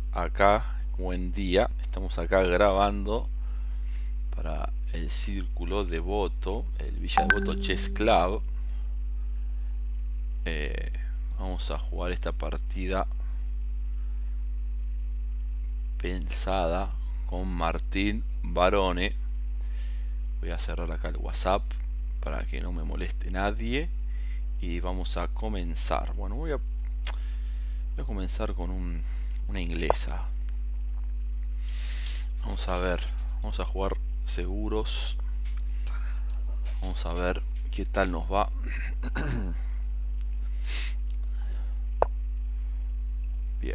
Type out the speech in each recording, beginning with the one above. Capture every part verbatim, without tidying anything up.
acá, buen día, estamos acá grabando para el Círculo Devoto, el Villa Devoto Chess Club. Eh, vamos a jugar esta partida pensada con Martín Barone. Voy a cerrar acá el WhatsApp para que no me moleste nadie y vamos a comenzar. Bueno, voy a, voy a comenzar con un, una inglesa. Vamos a ver, vamos a jugar seguros. Vamos a ver qué tal nos va. Bien.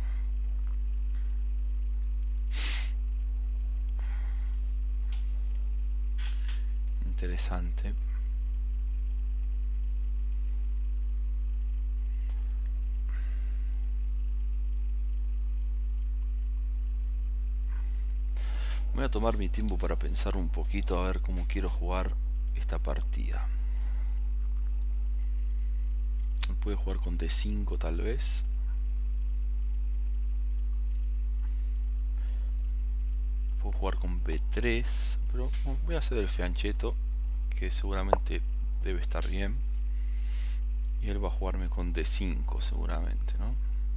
Interesante. Voy a tomar mi tiempo para pensar un poquito a ver cómo quiero jugar esta partida. Puede jugar con D cinco tal vez. Puedo jugar con B tres, pero voy a hacer el fianchetto, que seguramente debe estar bien. Y él va a jugarme con D cinco seguramente, ¿no?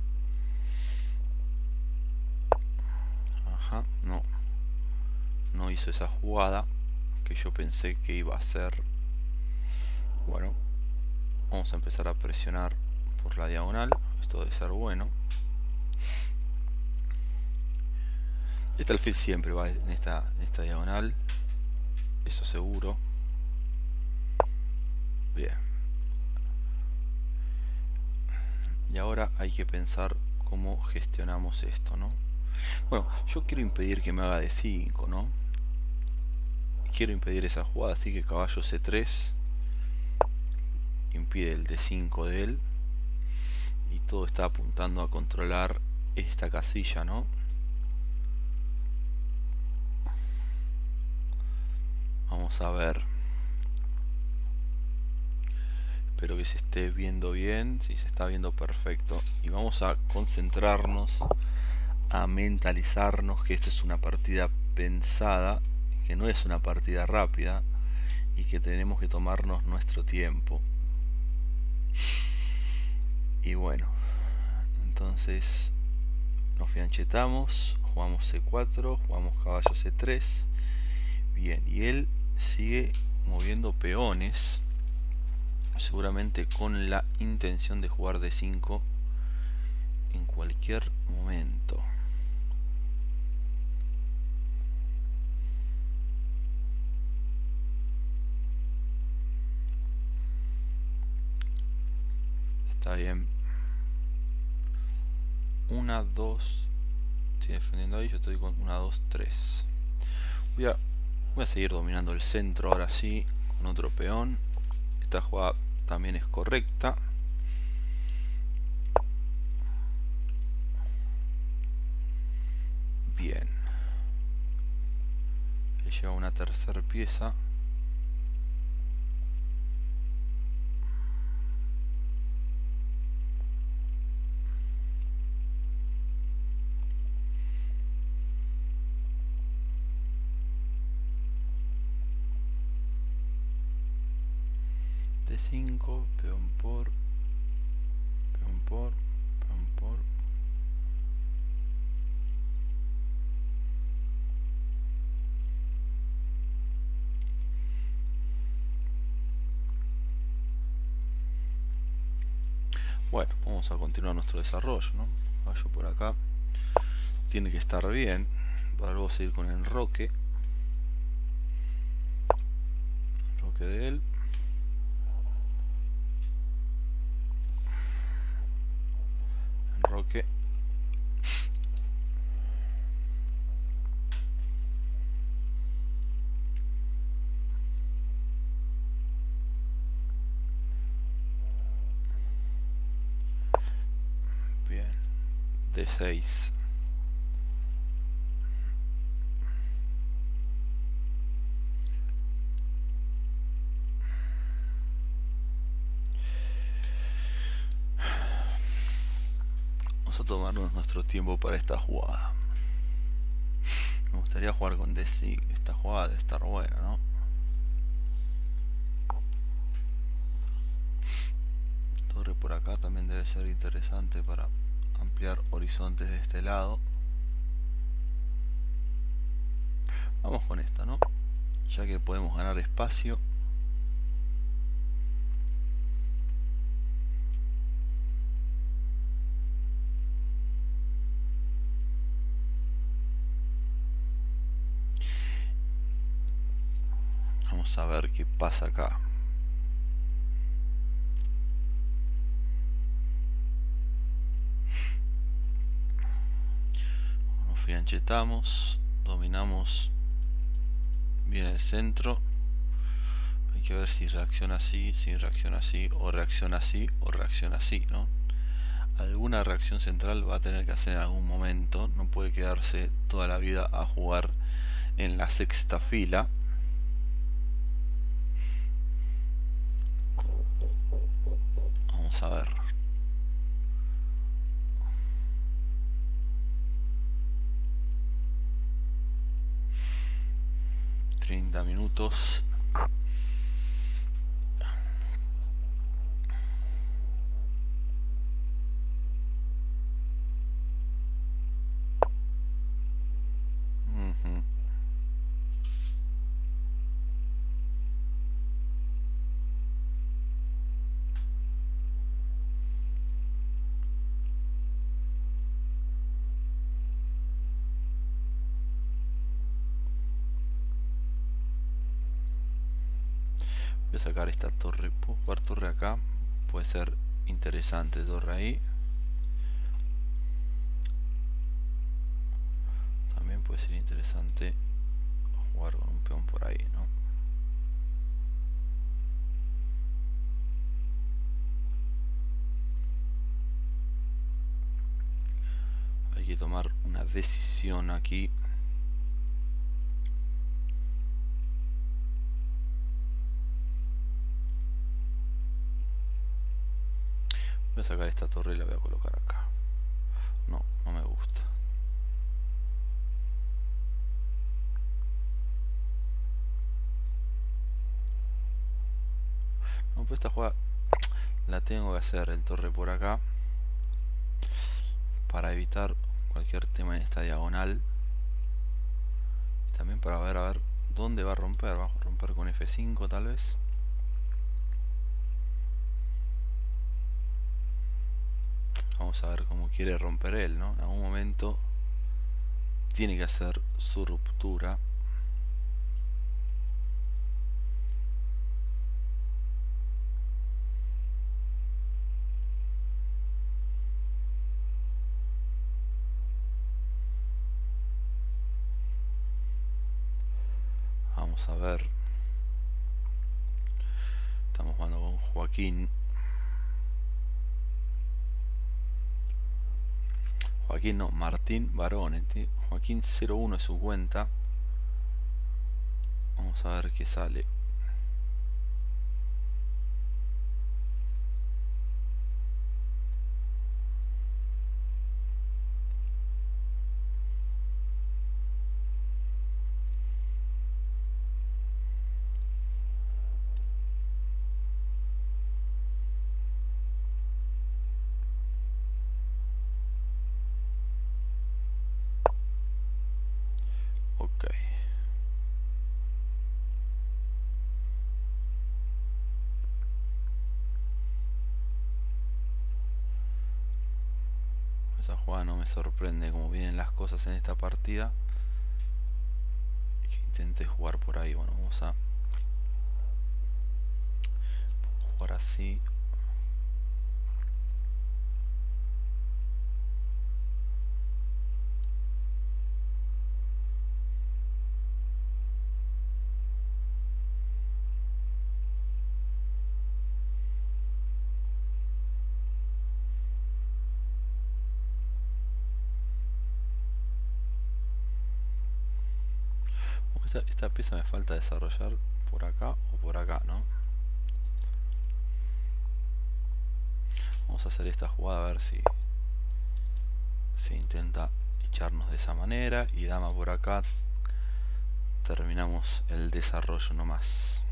Ajá, no. No hizo esa jugada que yo pensé que iba a hacer. Bueno, vamos a empezar a presionar por la diagonal. Esto debe ser bueno. Este alfil siempre va en esta, en esta diagonal. Eso seguro. Bien. Y ahora hay que pensar cómo gestionamos esto, ¿no? Bueno, yo quiero impedir que me haga D cinco, ¿no? Quiero impedir esa jugada, así que caballo C tres impide el D cinco de él. Y todo está apuntando a controlar esta casilla, ¿no? Vamos a ver. Espero que se esté viendo bien. Sí, se está viendo perfecto. Y vamos a concentrarnos, a mentalizarnos que esto es una partida pensada, que no es una partida rápida y que tenemos que tomarnos nuestro tiempo. Y bueno, entonces nos fianchetamos, jugamos C cuatro, jugamos caballo C tres. Bien, y él sigue moviendo peones, seguramente con la intención de jugar D cinco en cualquier momento. Está bien. Una, dos. Estoy defendiendo ahí, yo estoy con una, dos, tres. Voy a, voy a seguir dominando el centro ahora sí, con otro peón. Esta jugada también es correcta. Bien. Le lleva una tercera pieza. D cinco, peón por, peón por, peón por. Bueno, vamos a continuar nuestro desarrollo, ¿no? Caballo por acá. Tiene que estar bien para luego seguir con el enroque. Enroque de él. Enroque. Bien. D seis. tomarnos nuestro tiempo para esta jugada. Me gustaría jugar con D C. Esta jugada debe estar buena, ¿no? Torre por acá también debe ser interesante para ampliar horizontes de este lado. Vamos con esta, ¿no? Ya que podemos ganar espacio. Vamos a ver qué pasa acá. Nos fianchetamos, dominamos bien el centro. Hay que ver si reacciona así, si reacciona así, o reacciona así, o reacciona así, ¿no? Alguna reacción central va a tener que hacer en algún momento. No puede quedarse toda la vida a jugar en la sexta fila. Vamos a ver. treinta minutos. Uh-huh. Voy a sacar esta torre. Puedo jugar torre acá. Puede ser interesante torre ahí. También puede ser interesante jugar con un peón por ahí, ¿no? Hay que tomar una decisión aquí. Voy a sacar esta torre y la voy a colocar acá. No, no me gusta. No, pues esta jugada la tengo que hacer el torre por acá para evitar cualquier tema en esta diagonal. Y también para ver a ver dónde va a romper. Va a romper con F cinco tal vez. Vamos a ver cómo quiere romper él, ¿no? En algún momento tiene que hacer su ruptura. Vamos a ver. Estamos jugando con Joaquín. Joaquín no, Martín Barone. Joaquín cero uno es su cuenta. Vamos a ver qué sale. Ok. Esa jugada no me sorprende como vienen las cosas en esta partida. Que intente jugar por ahí. Bueno, vamos a jugar así. Esta, esta pieza me falta desarrollar por acá o por acá, ¿no? Vamos a hacer esta jugada a ver si se intenta echarnos de esa manera, y dama por acá, terminamos el desarrollo nomás.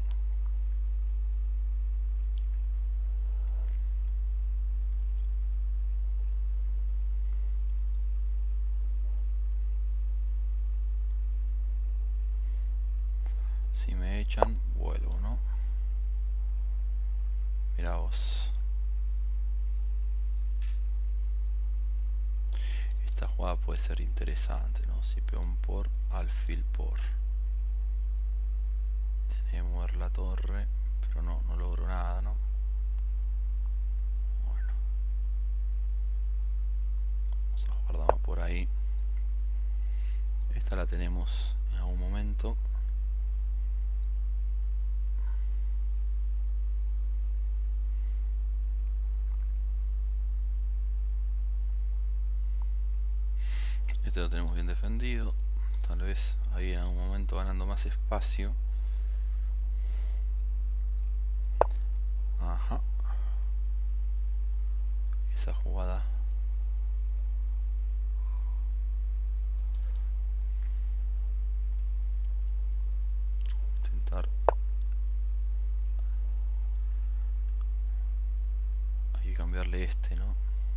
Si me echan, vuelvo, ¿no? Mirá vos. Esta jugada puede ser interesante, ¿no? Si peón por, alfil por. Tiene que mover la torre, pero no, no logro nada, ¿no? Bueno. Vamos a jugar dama por ahí. Esta la tenemos en algún momento. Este lo tenemos bien defendido. Tal vez ahí en algún momento ganando más espacio. Ajá. Esa jugada. Intentar. Hay que cambiarle este, ¿no?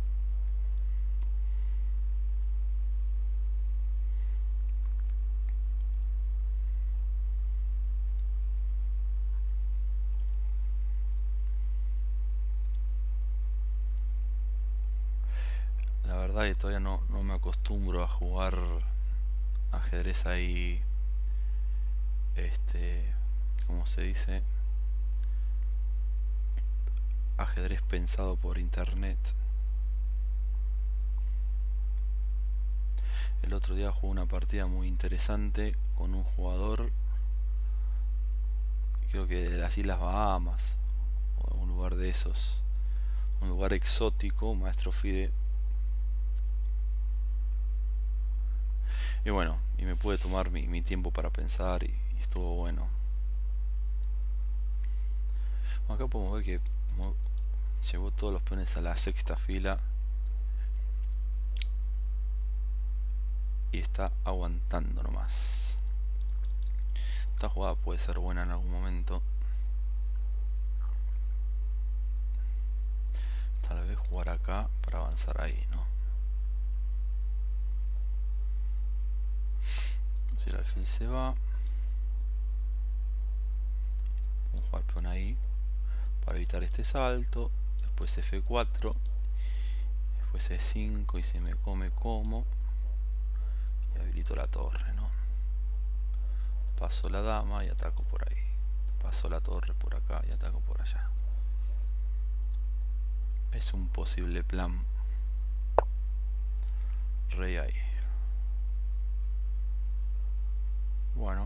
La verdad que todavía no, no me acostumbro a jugar ajedrez ahí, este, ¿cómo se dice? Ajedrez pensado por internet. El otro día jugué una partida muy interesante con un jugador, creo que de las Islas Bahamas, o un lugar de esos, un lugar exótico, maestro Fide. Y bueno, y me pude tomar mi, mi tiempo para pensar, y, y estuvo bueno. Acá podemos ver que llevó todos los peones a la sexta fila y está aguantando nomás. Esta jugada puede ser buena en algún momento. Tal vez jugar acá para avanzar ahí, ¿no? Si el alfil se va, vamos a jugar peón ahí para evitar este salto. Después efe cuatro, después e cinco, y si me come como, y habilito la torre, ¿no? Paso la dama y ataco por ahí. Paso la torre por acá y ataco por allá. Es un posible plan. Rey ahí. Bueno,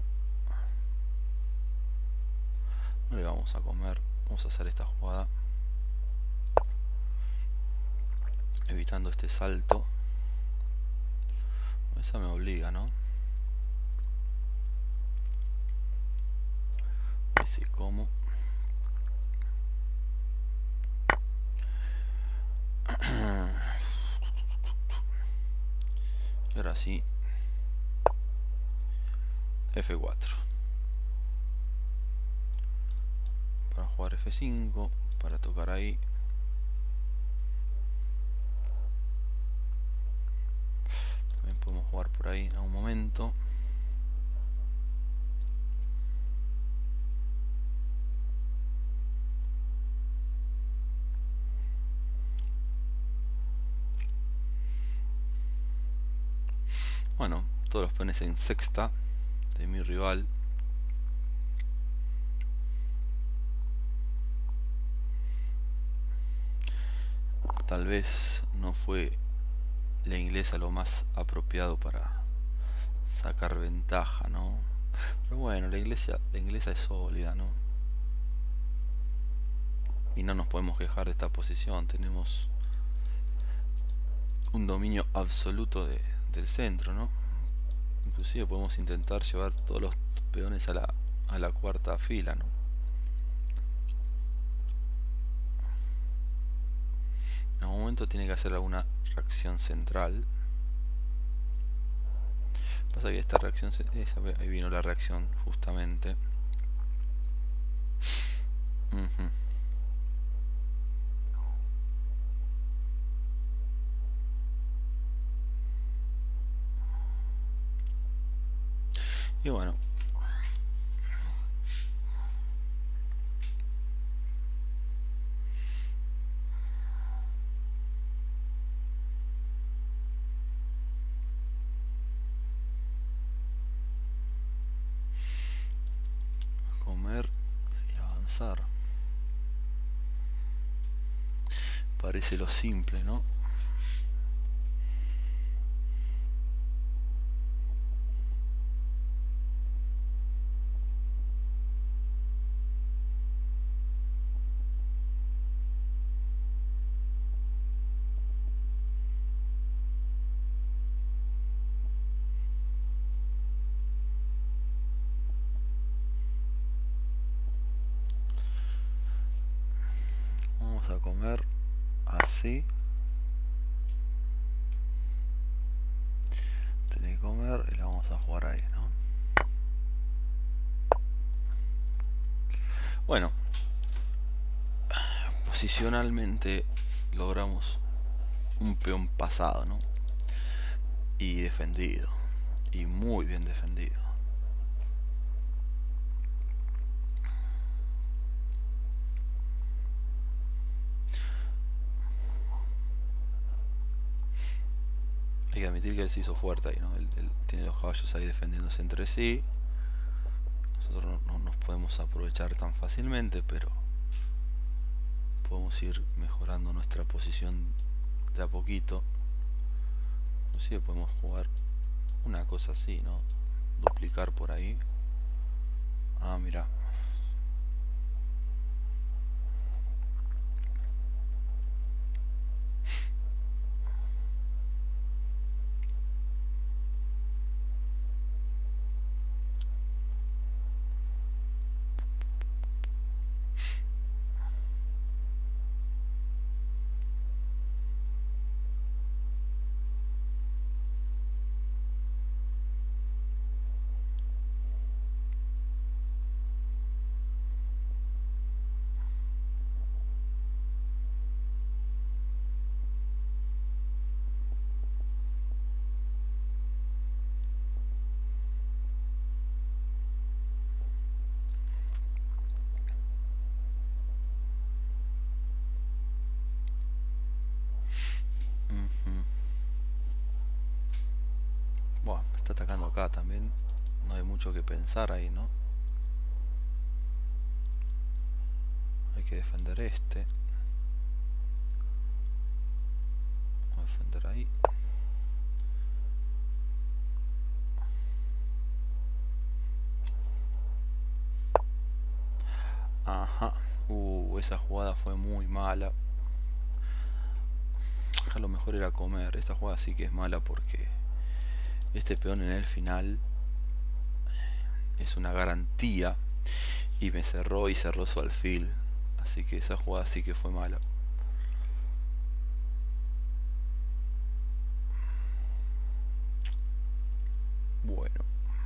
no le vamos a comer. Vamos a hacer esta jugada evitando este salto. Esa me obliga, ¿no? Y si como. Y ahora sí, efe cuatro para jugar efe cinco, para tocar ahí. También podemos jugar por ahí en algún momento. Bueno, todos los peones en sexta de mi rival. Tal vez no fue la inglesa lo más apropiado para sacar ventaja, ¿no? Pero bueno, la inglesa, la inglesa es sólida, ¿no? Y no nos podemos quejar de esta posición. Tenemos un dominio absoluto de, del centro, ¿no? Inclusive podemos intentar llevar todos los peones a la, a la cuarta fila, ¿no? En algún momento tiene que hacer alguna reacción central. Pasa que esta reacción, se, esa, ahí vino la reacción justamente. Uh-huh. Y bueno, comer y avanzar. Parece lo simple, ¿no? Vamos a comer así. Tiene que comer y la vamos a jugar ahí, ¿no? Bueno, posicionalmente logramos un peón pasado, ¿no? Y defendido. Y muy bien defendido. Hay que admitir que él se hizo fuerte ahí, ¿no? Él, él tiene los caballos ahí defendiéndose entre sí. Nosotros no, no nos podemos aprovechar tan fácilmente, pero podemos ir mejorando nuestra posición de a poquito. Inclusive podemos jugar una cosa así, ¿no? Duplicar por ahí. Ah, mira. Bueno, está atacando acá también. No hay mucho que pensar ahí, ¿no? Hay que defender este. Vamos a defender ahí. Ajá. Uh, esa jugada fue muy mala. A lo mejor era comer. Esta jugada sí que es mala porque este peón en el final es una garantía. Y me cerró y cerró su alfil. Así que esa jugada sí que fue mala. Bueno.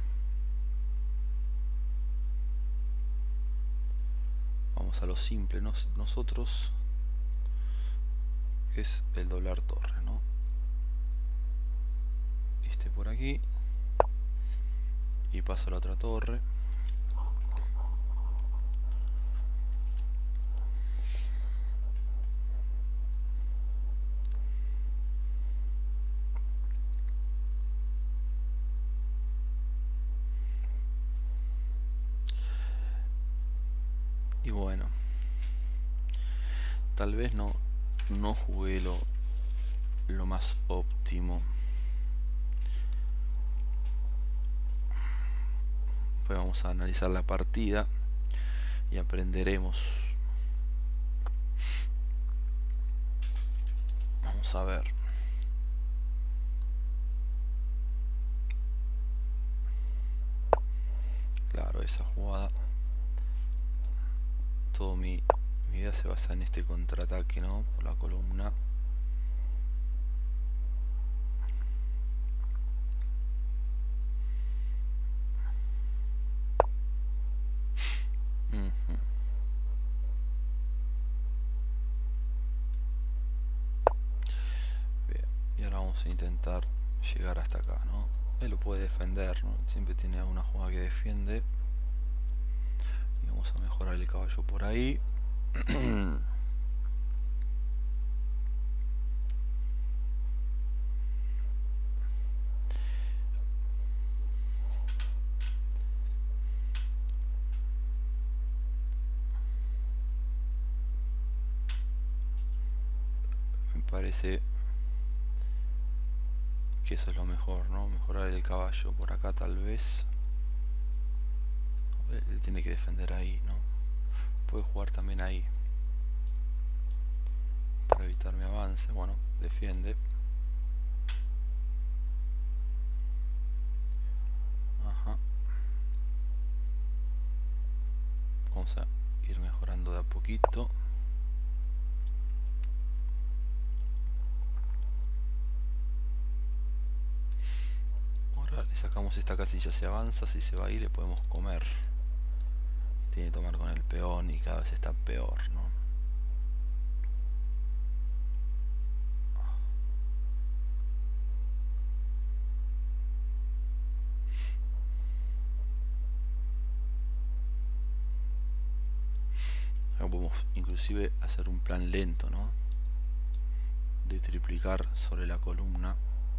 Vamos a lo simple. Nos, nosotros... que es el doblar torre, ¿no? Este por aquí. Y paso a la otra torre. Y bueno, tal vez no, no jugué lo, lo más óptimo. Pues vamos a analizar la partida y aprenderemos. Vamos a ver. Claro, esa jugada. Todo mi, mi idea se basa en este contraataque, ¿no? Por la columna. vamos a intentar llegar hasta acá, ¿no? Él lo puede defender, ¿no? Siempre tiene alguna jugada que defiende. Y vamos a mejorar el caballo por ahí. Me parece que eso es lo mejor, ¿no? Mejorar el caballo por acá tal vez. Él tiene que defender ahí, ¿no? Puede jugar también ahí para evitar mi avance. Bueno, defiende. Ajá. Vamos a ir mejorando de a poquito. Ahora le sacamos esta casilla, se avanza, si se va ahí le podemos comer. Tiene que tomar con el peón y cada vez está peor, ¿no? Ahora podemos inclusive hacer un plan lento, ¿no? De triplicar sobre la columna.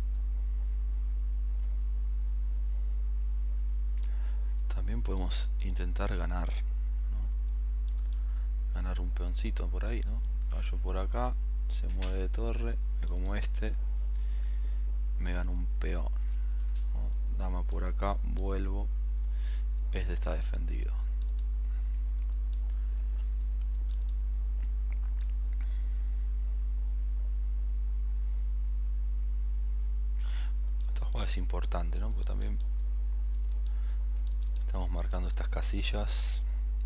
También podemos intentar ganar, ¿no? Ganar un peoncito por ahí, ¿no? Caballo por acá, se mueve de torre, como este, me gano un peón, ¿no? Dama por acá, vuelvo, este está defendido. Esta jugada es importante, ¿no? Porque también estamos marcando estas casillas.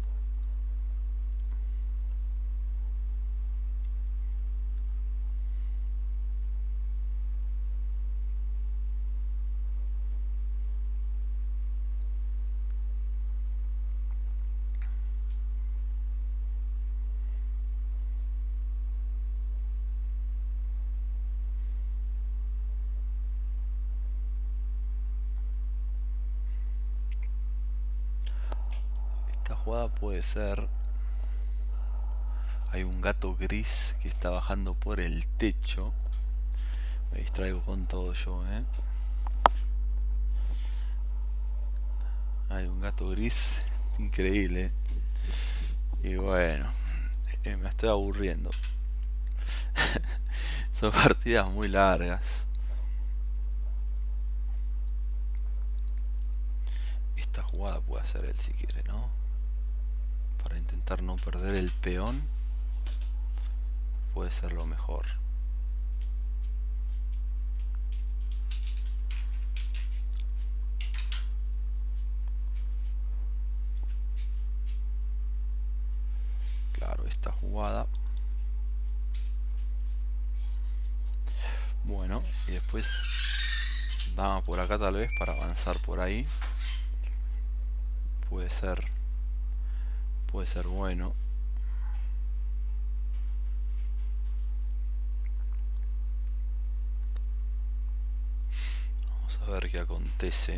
Esta jugada puede ser... Hay un gato gris que está bajando por el techo. Me distraigo con todo yo, ¿eh? Hay un gato gris increíble. Y bueno, eh, me estoy aburriendo. Son partidas muy largas. Esta jugada puede hacer él si quiere, ¿no? Para intentar no perder el peón. Puede ser lo mejor. Claro, esta jugada. Bueno, y después dama por acá tal vez para avanzar por ahí. Puede ser. Puede ser bueno. Vamos a ver qué acontece.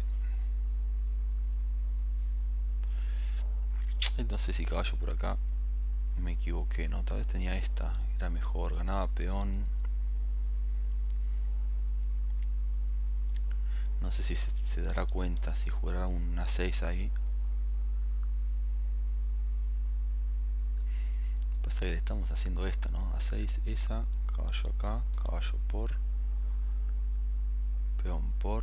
No sé si caballo por acá. Me equivoqué, ¿no? Tal vez tenía esta. Era mejor. Ganaba peón. No sé si se, se dará cuenta si jugara un A seis ahí. Pasa que le estamos haciendo esta, ¿no? A seis, esa, caballo acá, caballo por, peón por.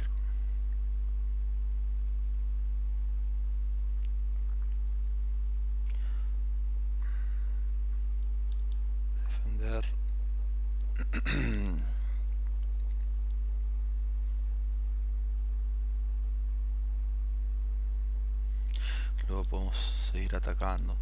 Defender. Luego podemos seguir atacando.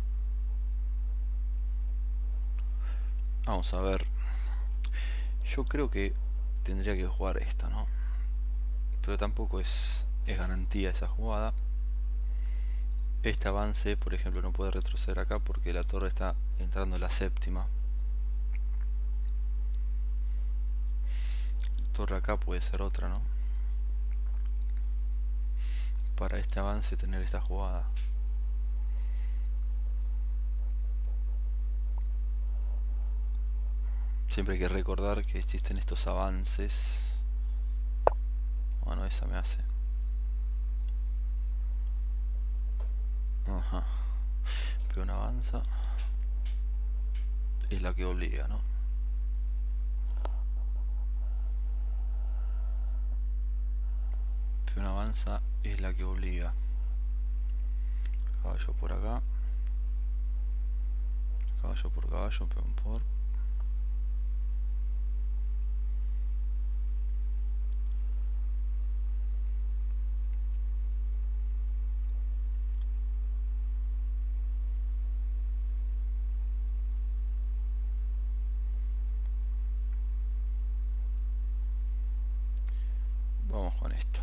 Vamos a ver. Yo creo que tendría que jugar esta, ¿no? Pero tampoco es, es garantía esa jugada. Este avance, por ejemplo, no puede retroceder acá porque la torre está entrando en la séptima. torre acá puede ser otra, ¿no? Para este avance tener esta jugada. Siempre hay que recordar que existen estos avances. Bueno, esa me hace. Ajá. Peón avanza. Es la que obliga, ¿no? Peón avanza es la que obliga. Caballo por acá. Caballo por caballo, peón por. Vamos con esto.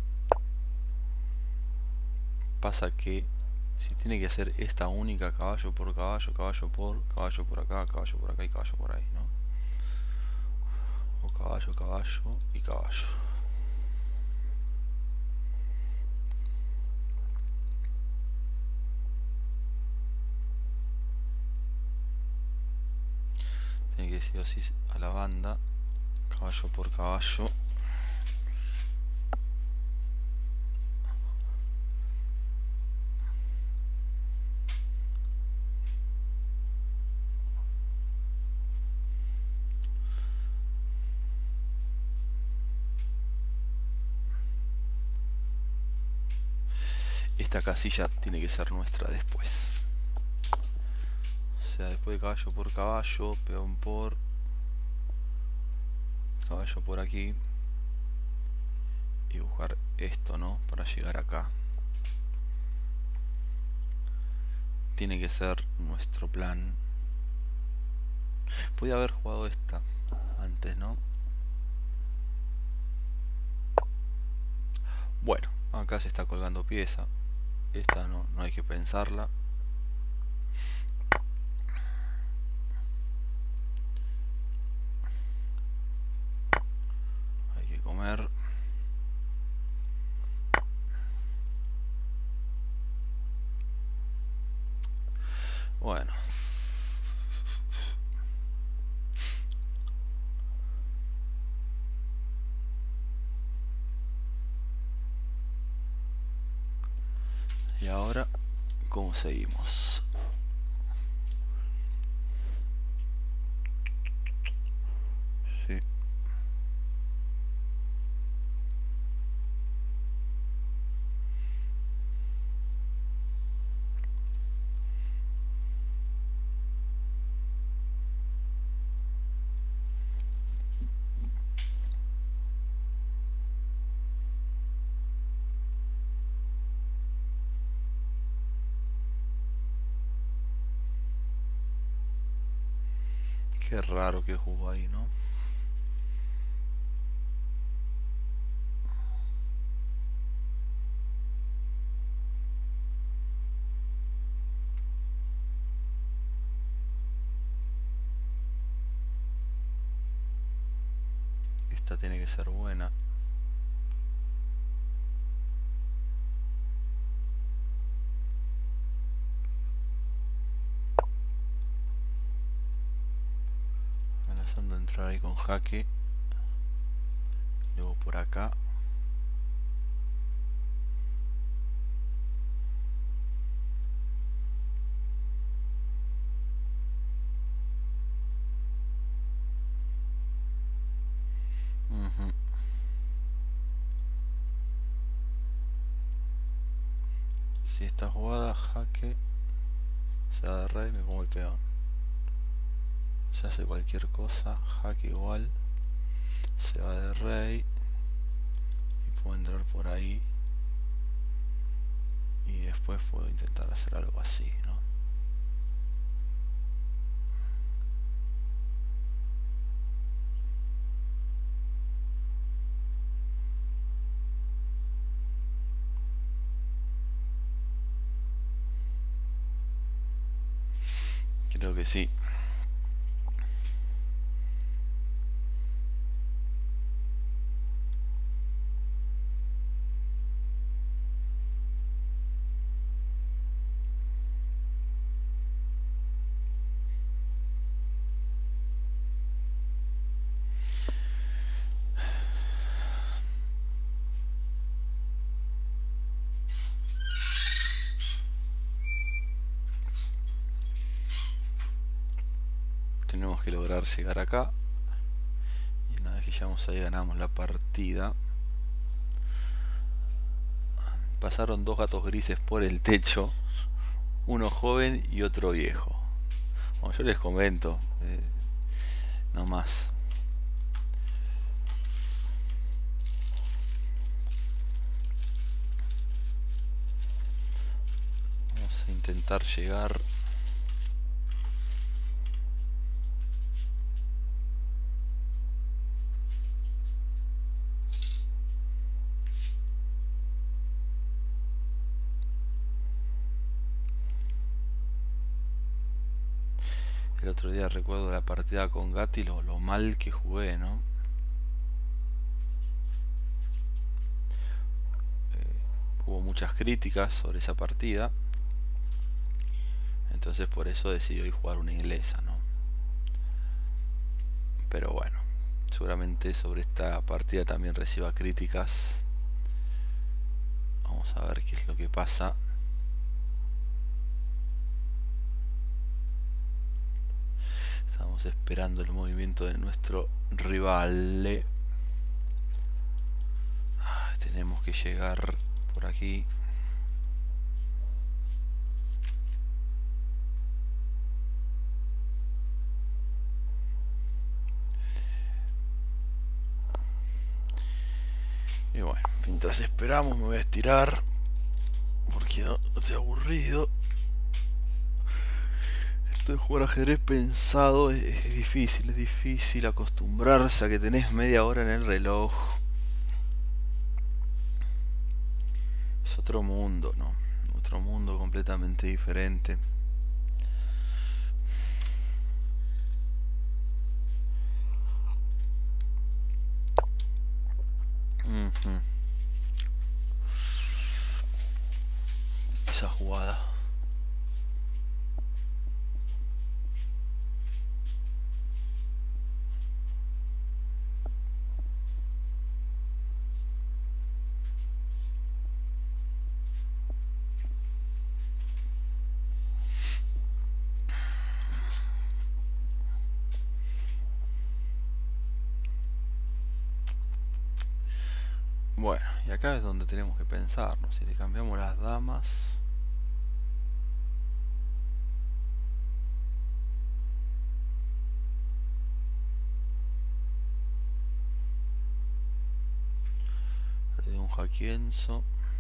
Pasa que si tiene que hacer esta única, caballo por caballo, caballo por, caballo por acá, caballo por acá y caballo por ahí, ¿no? O caballo, caballo y caballo. Tiene que ser así a la banda, caballo por caballo. Esta casilla tiene que ser nuestra después. O sea, después de caballo por caballo, peón por, caballo por aquí. Y buscar esto, ¿no? Para llegar acá. Tiene que ser nuestro plan. Podía haber jugado esta antes, ¿no? Bueno, acá se está colgando pieza. Esta no, no hay que pensarla. Hay que comer. Bueno. Y ahora, ¿cómo seguimos? Sí. Qué raro que jugó ahí, ¿no? Esta tiene que ser buena. Amenazando a entrar ahí con jaque. Luego por acá. Uh-huh. Si esta jugada jaque se da de rey, me como el peón. Se hace cualquier cosa, jaque igual, se va de rey y puedo entrar por ahí y después puedo intentar hacer algo así, ¿no? Creo que sí. que lograr llegar acá. Y una vez que llegamos ahí ganamos la partida. Pasaron dos gatos grises por el techo. Uno joven y otro viejo. Bueno, yo les comento. Eh, no más. Vamos a intentar llegar. El otro día recuerdo la partida con Gatti, lo, lo mal que jugué, ¿no? Eh, hubo muchas críticas sobre esa partida. Entonces por eso decidí hoy jugar una inglesa, ¿no? Pero bueno, seguramente sobre esta partida también reciba críticas. Vamos a ver qué es lo que pasa. Estamos esperando el movimiento de nuestro rival. Ah, tenemos que llegar por aquí. Y bueno, mientras esperamos me voy a estirar porque no estoy aburrido. Esto de jugar ajedrez pensado es, es difícil, es difícil acostumbrarse a que tenés media hora en el reloj. Es otro mundo, ¿no? Otro mundo completamente diferente. Uh-huh. Esa jugada. Bueno, y acá es donde tenemos que pensar, ¿no? Si le cambiamos las damas. Le doy un jaquienzo.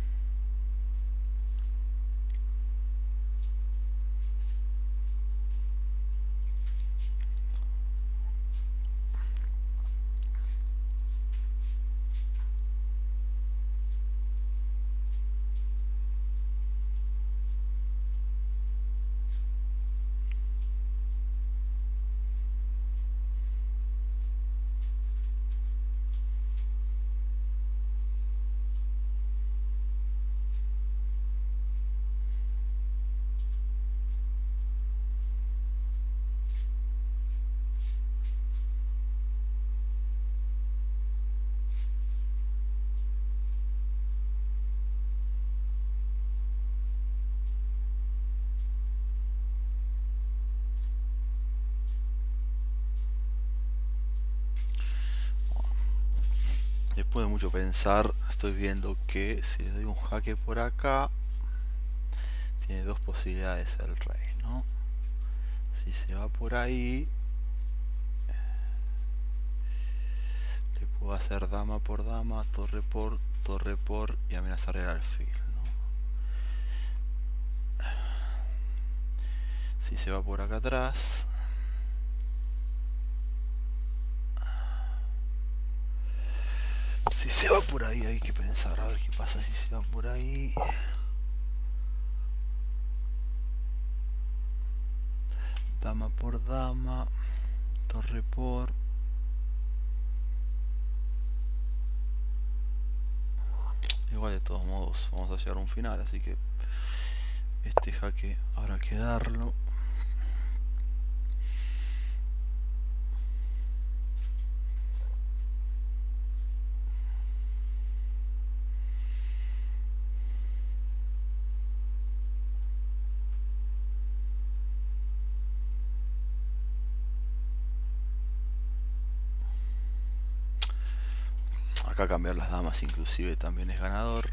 Después de mucho pensar, estoy viendo que si le doy un jaque por acá, tiene dos posibilidades el rey, ¿no? Si se va por ahí, le puedo hacer dama por dama, torre por, torre por y amenazar el alfil, ¿no? Si se va por acá atrás, si se va por ahí hay que pensar, a ver qué pasa si se va por ahí. Dama por dama, torre por. Igual de todos modos vamos a llegar a un final, así que este jaque habrá que darlo. Acá cambiar las damas inclusive también es ganador.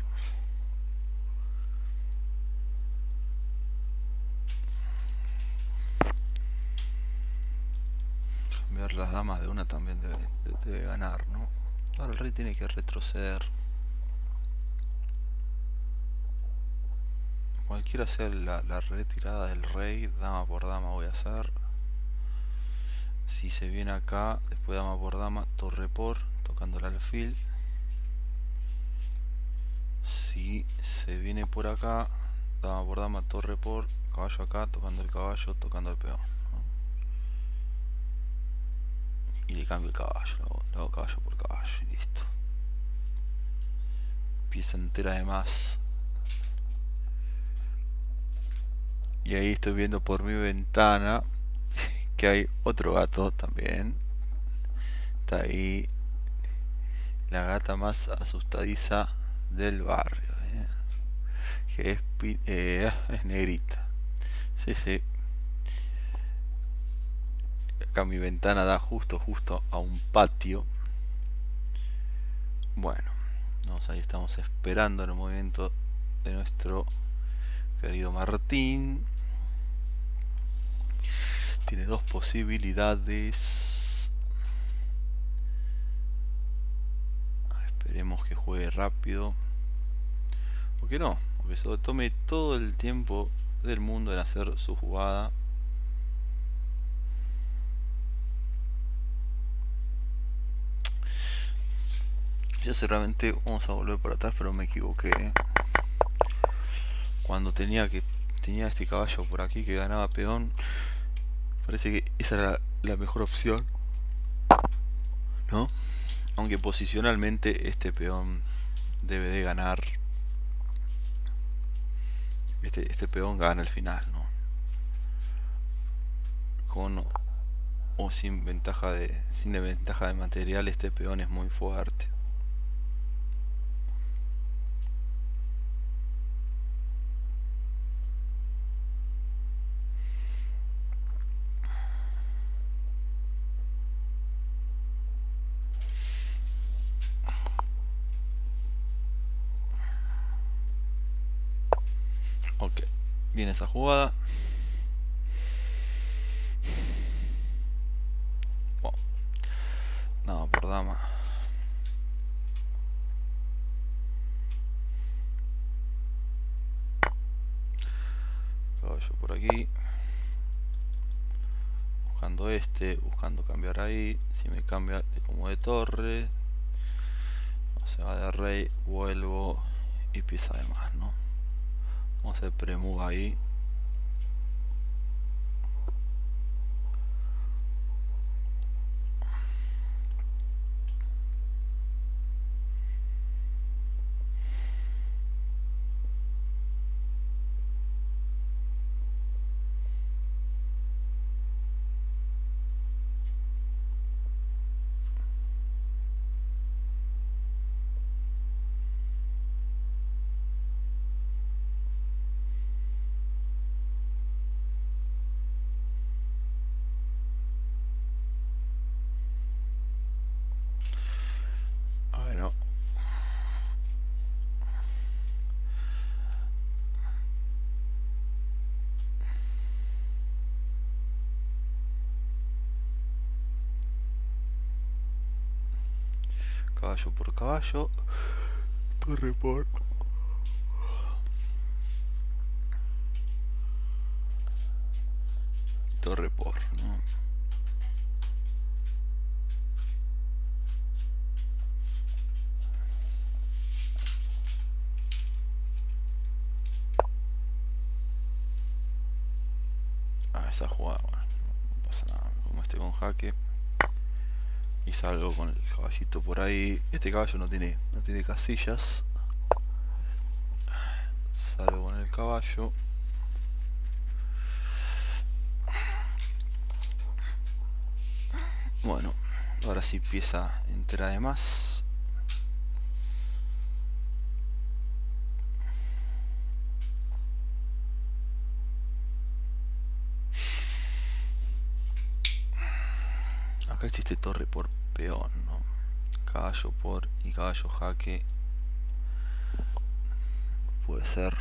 Cambiar las damas de una también debe, debe ganar, ¿no? Ahora el rey tiene que retroceder. Cualquiera sea la, la retirada del rey, dama por dama voy a hacer. Si se viene acá, después dama por dama, torre por, tocando el alfil. Si se viene por acá, dama por dama, torre por, caballo acá, tocando el caballo, tocando el peón, ¿no? Y le cambio el caballo, le hago, le hago caballo por caballo y listo. Pieza entera de más. Y ahí estoy viendo por mi ventana que hay otro gato también. Está ahí la gata más asustadiza del barrio, ¿eh? Que es, eh, es negrita. Sí, sí. Acá mi ventana da justo, justo a un patio. Bueno, nos, ahí estamos esperando el movimiento de nuestro querido Martín. Tiene dos posibilidades. Esperemos que juegue rápido. ¿Por qué no? Porque se tome todo el tiempo del mundo en hacer su jugada. Ya seguramente vamos a volver por atrás, pero me equivoqué. Cuando tenía que tenía este caballo por aquí que ganaba peón, parece que esa era la mejor opción, ¿no? Aunque posicionalmente este peón debe de ganar. Este, este peón gana al final, ¿no? Con o sin ventaja de sin ventaja de material, este peón es muy fuerte. Ok, viene esa jugada. Wow. Nada por dama. Caballo por aquí. Buscando este, buscando cambiar ahí. Si me cambia de como de torre, se va de rey, vuelvo y pieza de más, ¿no? Vamos a hacer premuga ahí. Bueno, caballo por caballo, torre por torre por, ¿no? Ah, esa jugada, bueno, no pasa nada, como este con jaque y salgo con el caballito por ahí. Este caballo no tiene no tiene casillas. Salgo con el caballo. Bueno, ahora sí pieza entera de más. Acá existe torre por peón, ¿no? caballo por y caballo jaque puede ser.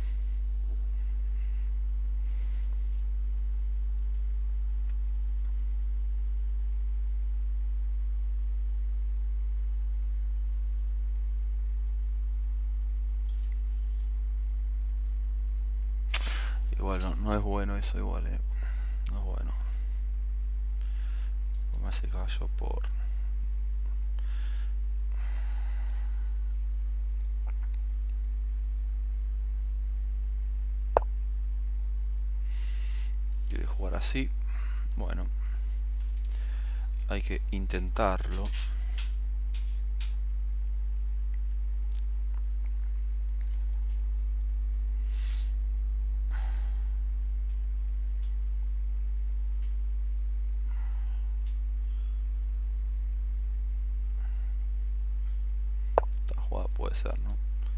Igual no, no es bueno eso, igual, eh. No es bueno. Me hace caballo por. Quiere jugar así. Bueno, hay que intentarlo. Esta jugada puede ser, ¿no?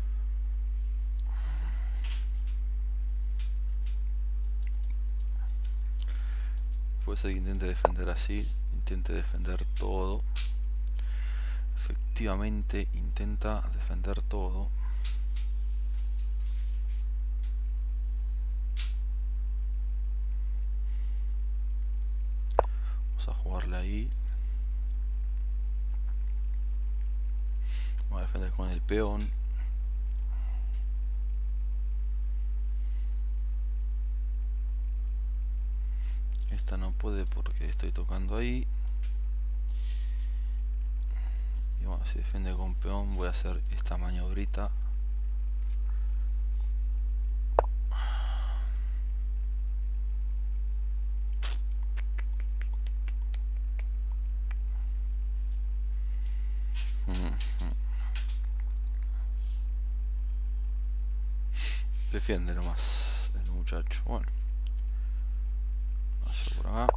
Puede ser que intente defender así, intente defender todo. Efectivamente intenta defender todo. Vamos a jugarle ahí. Vamos a defender con el peón. Esta no puede porque estoy tocando ahí. Y bueno, si defiende con peón voy a hacer esta maniobrita. Defiende nomás el muchacho. Bueno, vaya por acá.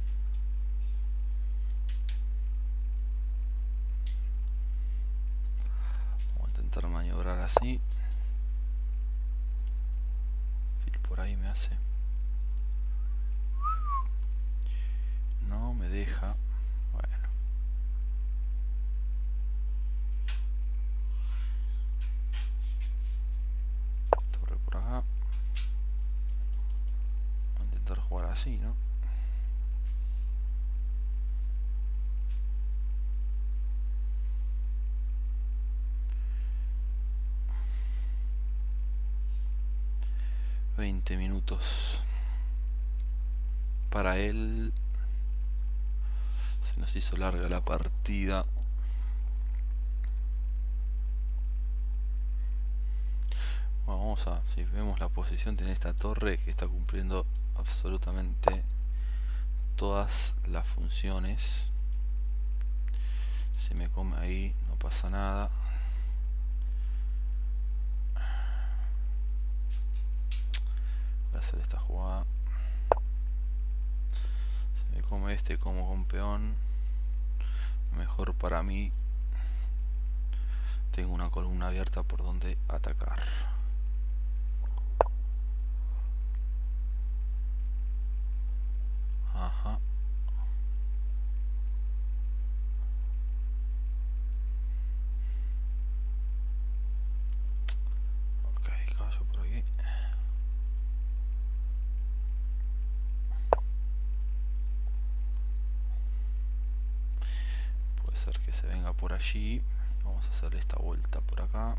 Vamos a intentar maniobrar así. Fil por ahí me hace. No me deja. Bueno. Torre por acá. Voy a intentar jugar así, ¿no? veinte minutos para él. Se nos hizo larga la partida. Bueno, vamos a, si vemos la posición, tiene esta torre que está cumpliendo absolutamente todas las funciones. Si me come ahí no pasa nada. Voy a hacer esta jugada. Si me come este como con peón, mejor para mí. Tengo una columna abierta por donde atacar. Ajá. Ok, caballo por aquí. Puede ser que se venga por allí. Vamos a hacer esta vuelta por acá.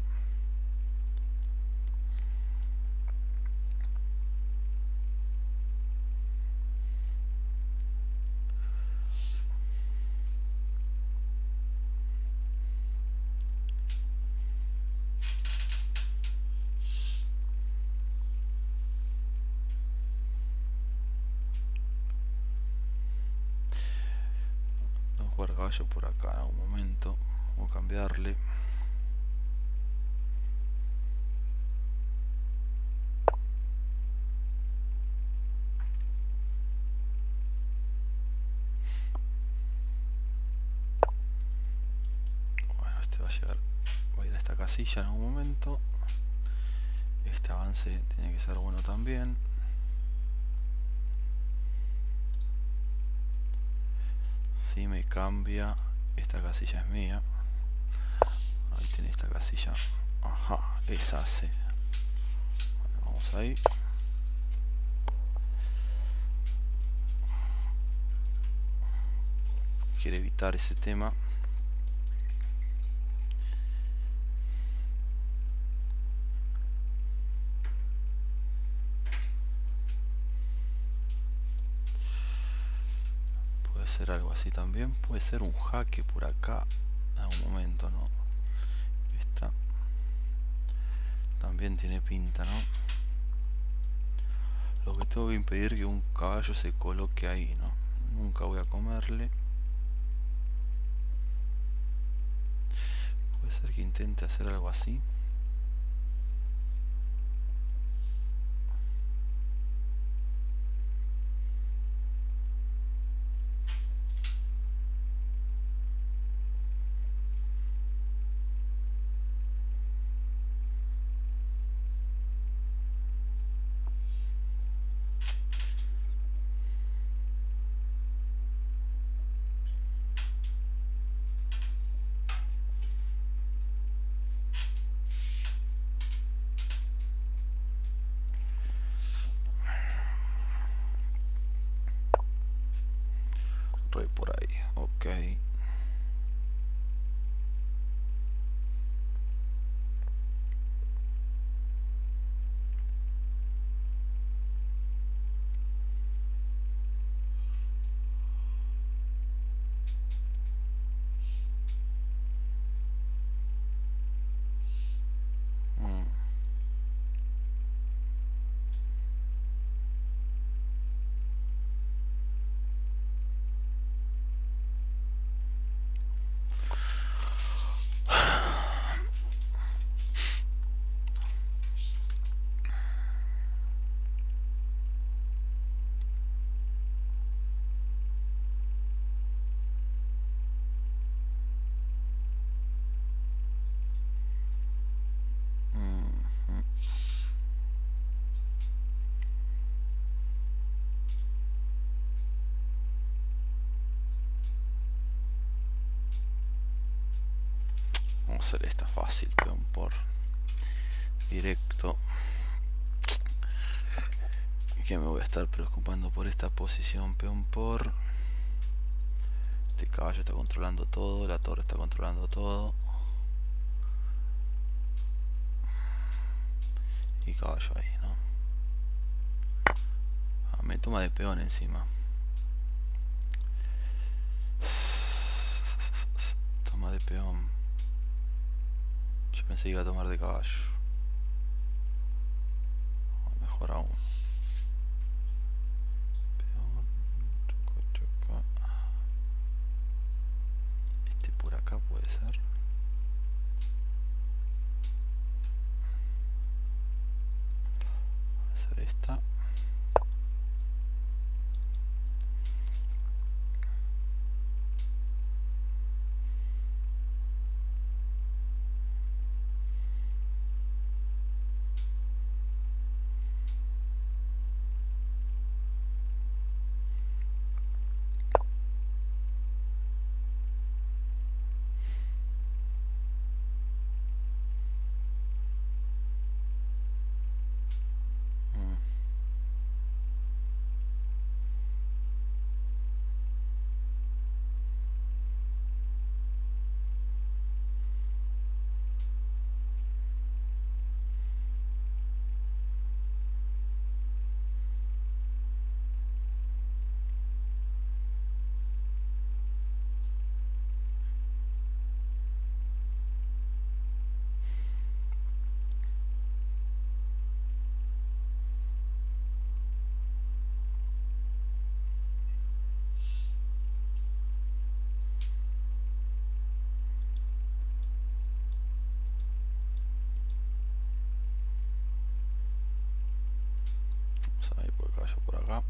Vamos a jugar caballo por acá en algún momento. Vamos a cambiarle. Bueno, este va a llegar, va a ir a esta casilla en algún momento. Este avance tiene que ser bueno también. Si me cambia, esta casilla es mía. Ahí tiene esta casilla. Ajá, esa hace. Bueno, vamos ahí. Quiere evitar ese tema. Puede ser algo así también. Puede ser un jaque por acá. En algún momento, ¿no? Esta también tiene pinta, ¿no? Lo que tengo que impedir que un caballo se coloque ahí, ¿no? Nunca voy a comerle. Puede ser que intente hacer algo así. Re por ahí, ok. Mm. Mm. Vamos a hacer esta fácil, peón por directo. Y que me voy a estar preocupando por esta posición, peón por. Este caballo está controlando todo, la torre está controlando todo. Y caballo ahí, ¿no? Ah, me toma de peón encima. Toma de peón. Yo pensé que iba a tomar de caballo. O mejor aún. Peón. Este por acá puede ser. Va a ser esta. Vamos a ir por el caballo por acá.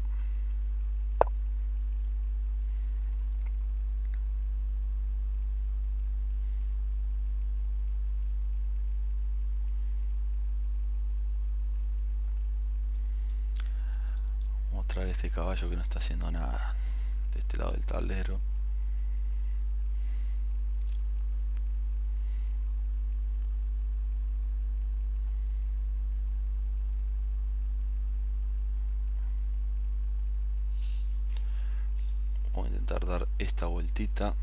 Vamos a traer este caballo que no está haciendo nada de este lado del tablero. intentar dar esta vueltita.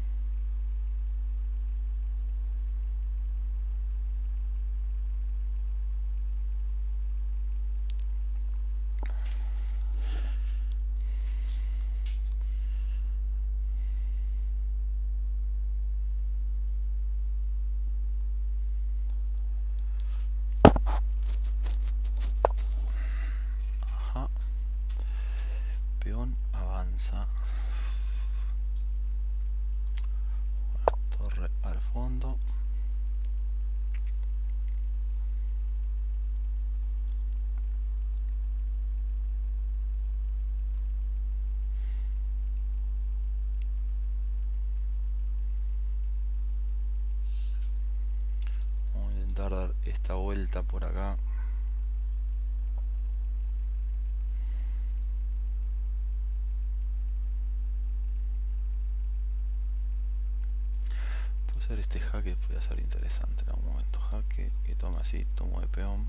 Ajá. Peón avanza. Torre al fondo. Vamos a intentar dar esta vuelta por acá. Puede ser este jaque, puede ser interesante en algún momento. Jaque, que toma así, tomo de peón.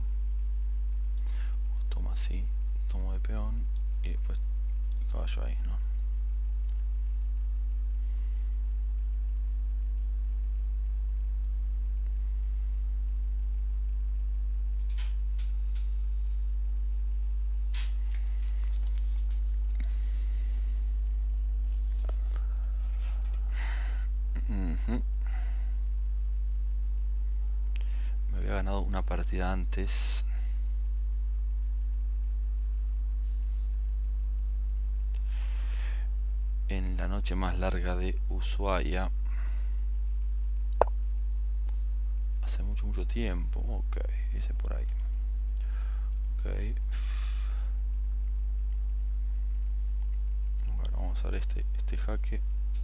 Toma así, tomo de peón. Y después el caballo ahí, ¿no? Uh-huh. Me había ganado una partida antes. En la noche más larga de Ushuaia. Hace mucho, mucho tiempo. Ok, ese por ahí. Ok. Bueno, vamos a hacer este, este jaque.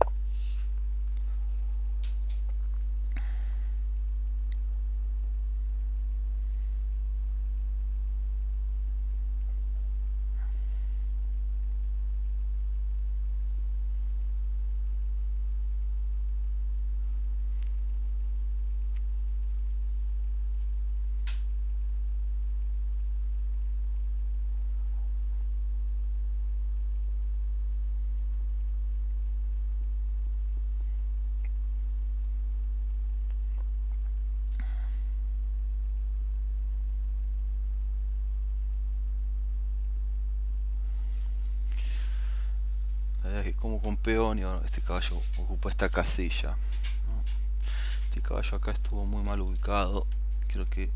Que como con peón y bueno, este caballo ocupa esta casilla, ¿no? Este caballo acá estuvo muy mal ubicado. Creo que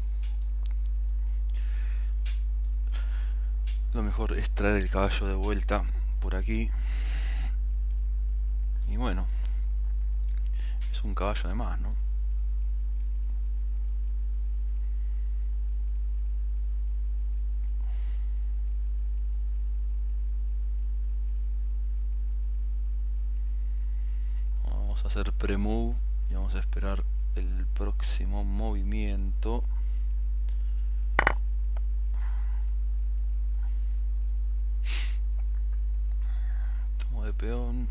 lo mejor es traer el caballo de vuelta por aquí. Y bueno, es un caballo de más, ¿no? Vamos a hacer pre-move y vamos a esperar el próximo movimiento. Tomo de peón.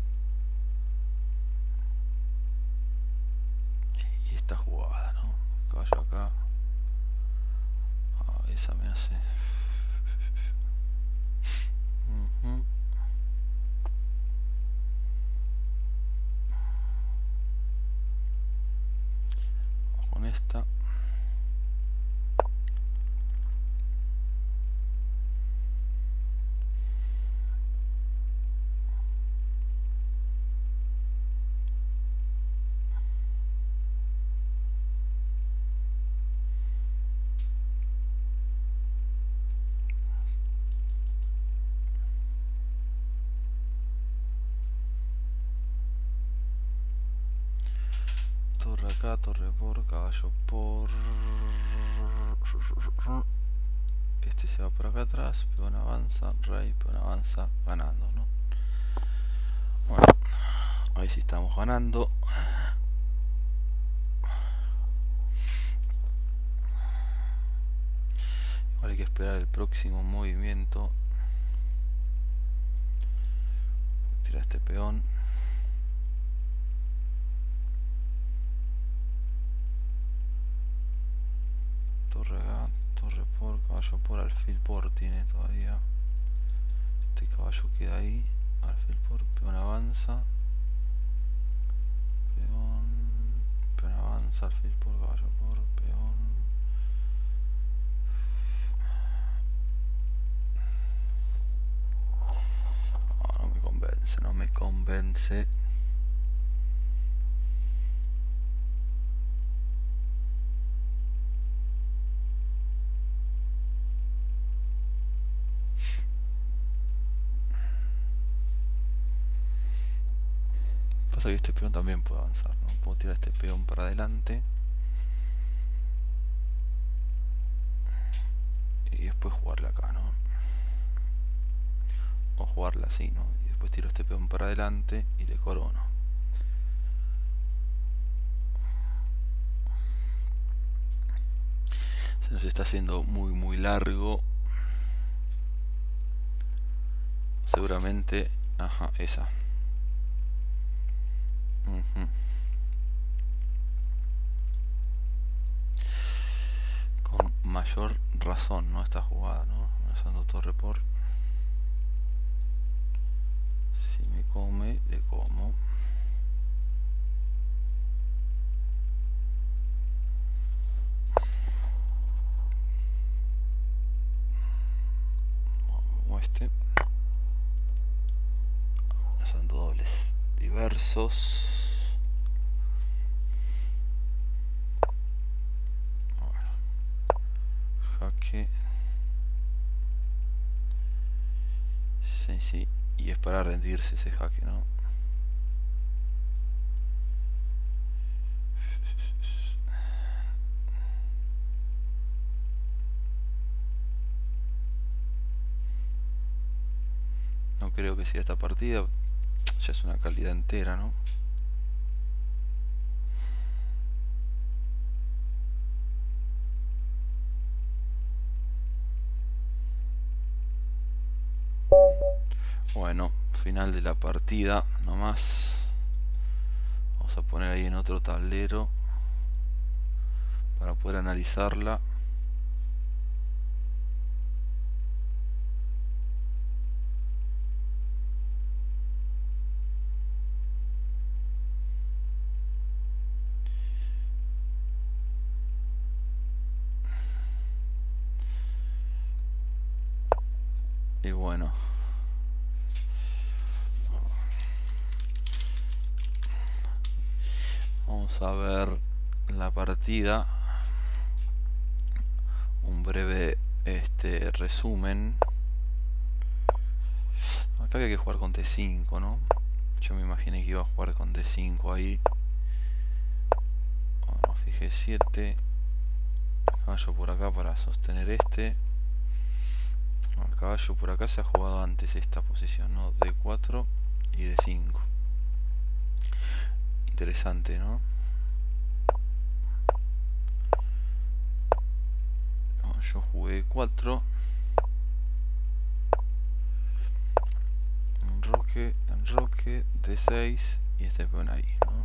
Y esta jugada, ¿no? Caballo acá. Ah, esa me hace. Uh-huh. Vamos con esta. Torre acá, torre por, caballo por. Este se va por acá atrás, peón avanza, rey, peón avanza, ganando, ¿no? Bueno, ahí sí estamos ganando. Ahora hay que esperar el próximo movimiento. Tira este peón. Torre acá, torre por, caballo por, alfil por tiene todavía. Este caballo queda ahí alfil por, peón avanza, peón, peón avanza, alfil por, caballo por, peón. No, no me convence, no me convence. Pasa que este peón también puede avanzar, ¿no? Puedo tirar este peón para adelante y después jugarle acá, ¿no? O jugarla así, ¿no? Y después tiro este peón para adelante y le corono. Se nos está haciendo muy muy largo. Seguramente, ajá, esa. Uh-huh. Con mayor razón, ¿no? Esta jugada, ¿no? Amenazando torre por. Si me come, le como. Como este. Amenazando dobles diversos. Jaque. Sí, sí. Y es para rendirse ese jaque, ¿no? No creo que sea esta partida. Ya es una calidad entera, ¿no? Bueno, final de la partida nomás. Vamos a poner ahí en otro tablero para poder analizarla. Y bueno, vamos a ver la partida, un breve este resumen. Acá hay que jugar con T cinco, ¿no? Yo me imaginé que iba a jugar con D cinco ahí. Bueno, fijé siete, caballo por acá para sostener este. El caballo por acá se ha jugado antes esta posición, ¿no? D cuatro y D cinco. Interesante, ¿no? Bueno, yo jugué cuatro. Enroque, enroque, D seis y este peón ahí, ¿no?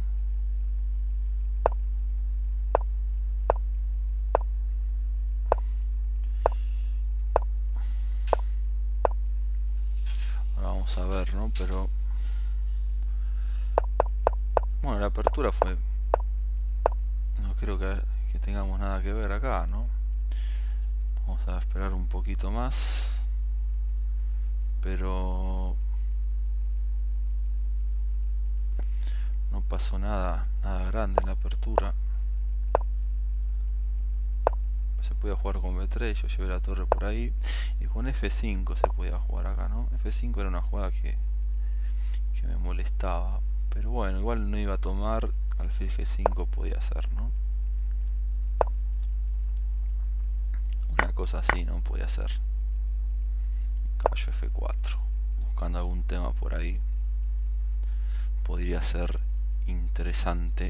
Ahora vamos a ver, ¿no? Pero bueno, la apertura fue, no creo que, que tengamos nada que ver acá, ¿no? Vamos a esperar un poquito más, pero no pasó nada, nada grande en la apertura. Se podía jugar con B tres, yo llevé la torre por ahí, y con F cinco se podía jugar acá, ¿no? F cinco era una jugada que, que me molestaba, pero bueno, igual no iba a tomar, alfil G cinco podía ser, ¿no? Una cosa así, ¿no? Podía ser. Caballo F cuatro, buscando algún tema por ahí, podría ser interesante.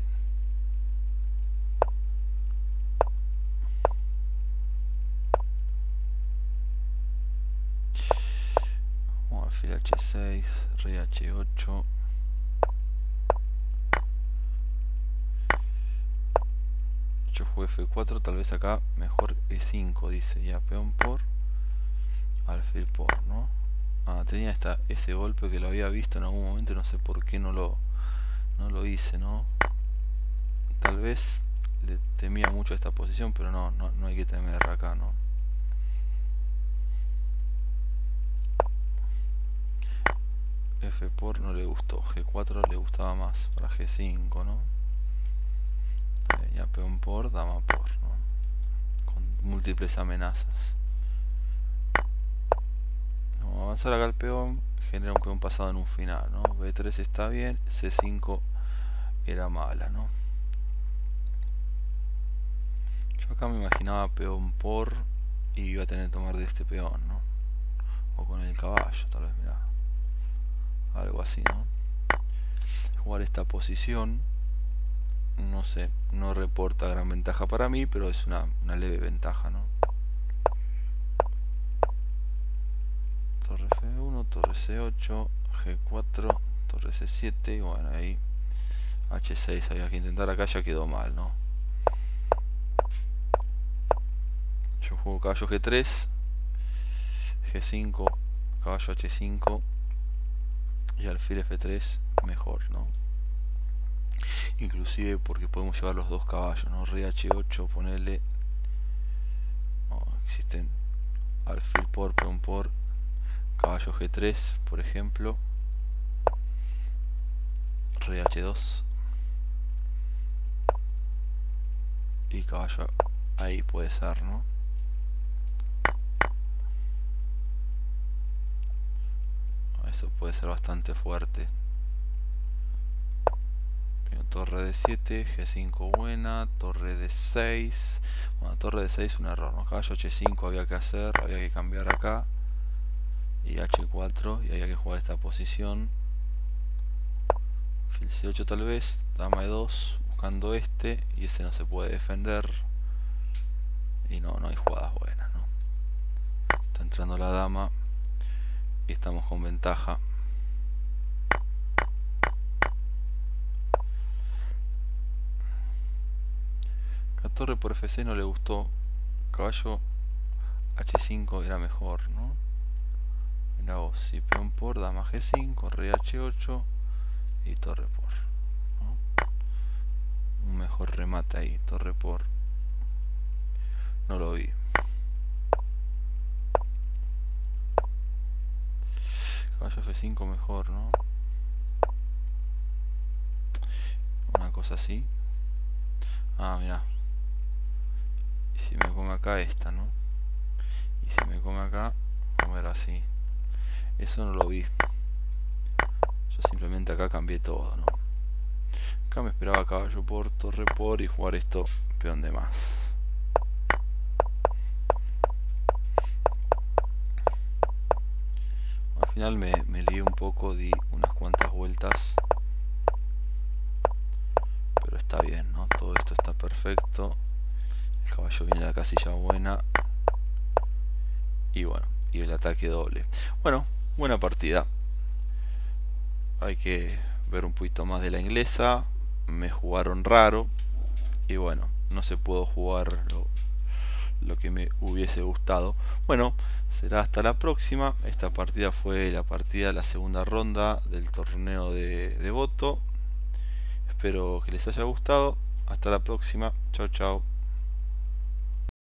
Bueno, alfil H seis, rey H ocho. Yo jugué F cuatro, tal vez acá mejor E cinco, dice, ya peón por, alfil por, ¿no? Ah, tenía esta, ese golpe que lo había visto en algún momento, no sé por qué no lo, no lo hice, ¿no? Tal vez le temía mucho esta posición, pero no, no, no hay que temer acá, ¿no? F por no le gustó, G cuatro le gustaba más, para G cinco, ¿no? Ya peón por, dama por, ¿no? Con múltiples amenazas. Vamos a avanzar acá el peón, genera un peón pasado en un final, ¿no? B tres está bien, C cinco era mala, ¿no? Yo acá me imaginaba peón por y iba a tener que tomar de este peón, ¿no? O con el caballo, tal vez, mirá. Algo así, ¿no? Jugar esta posición, no sé, no reporta gran ventaja para mí, pero es una, una leve ventaja, ¿no? Torre F uno, torre C ocho, G cuatro, torre C siete, y bueno, ahí H seis había que intentar, acá ya quedó mal, ¿no? Yo juego caballo G tres, G cinco, caballo H cinco y alfil F tres mejor, ¿no? Inclusive porque podemos llevar los dos caballos, ¿no? Rey H ocho, ponerle... Oh, existen alfil por, peón por, caballo G tres, por ejemplo. Rey H dos. Y caballo ahí puede ser, ¿no? Eso puede ser bastante fuerte. Torre D siete, G cinco buena, torre D seis. Bueno, torre D seis un error, ¿no? Caballo H cinco había que hacer, había que cambiar acá. Y H cuatro, y había que jugar esta posición. Fil C ocho tal vez, dama E dos, buscando este, y este no se puede defender. Y no, no hay jugadas buenas, ¿no? Está entrando la dama y estamos con ventaja. Torre por F seis no le gustó, caballo H cinco era mejor, ¿no? Mira vos, si peón por, dama G cinco, rey H ocho y torre por, ¿no? Un mejor remate ahí, torre por, no lo vi. Caballo F cinco mejor, ¿no? Una cosa así. Ah, mira. Y si me come acá esta, ¿no? Y si me come acá, comer así. Eso no lo vi. Yo simplemente acá cambié todo, ¿no? Acá me esperaba caballo por, torre por y jugar esto peón de más. Al final me, me lié un poco, di unas cuantas vueltas. Pero está bien, ¿no? Todo esto está perfecto. El caballo viene a la casilla buena. Y bueno, y el ataque doble. Bueno, buena partida. Hay que ver un poquito más de la inglesa. Me jugaron raro. Y bueno, no se pudo jugar lo, lo que me hubiese gustado. Bueno, será hasta la próxima. Esta partida fue la partida, la segunda ronda del torneo de, de voto. Espero que les haya gustado. Hasta la próxima. Chao, chao.